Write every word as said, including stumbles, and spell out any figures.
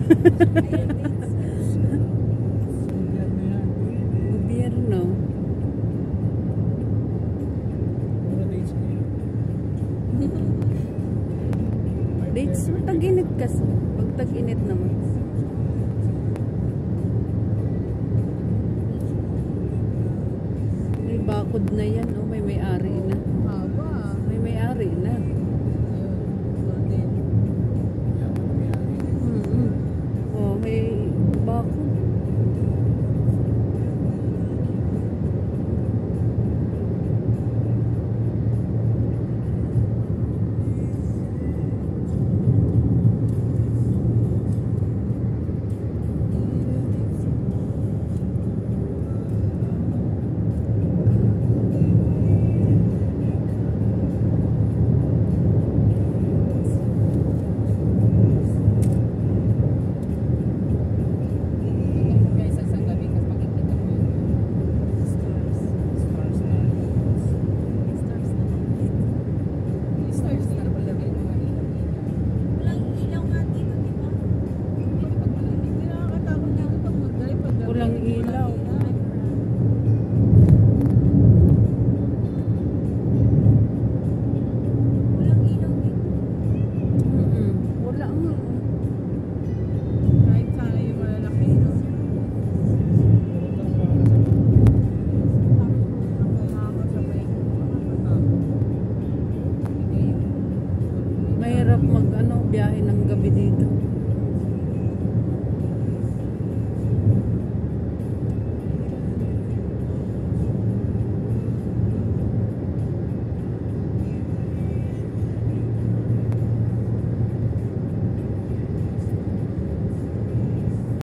Gobyerno. Dates, tag-init kasi. Pag tag-init naman. May bakod na yan, oh. May may-ari na. Haba. May may-ari na. Mm-hmm. Oh, may bakod. Walang ilaw. Walang ilaw din. Mm-mm. Wala nga. Kahit sana yung malalaki, no? Mahirap mag ano, biyahe ng gabi dito.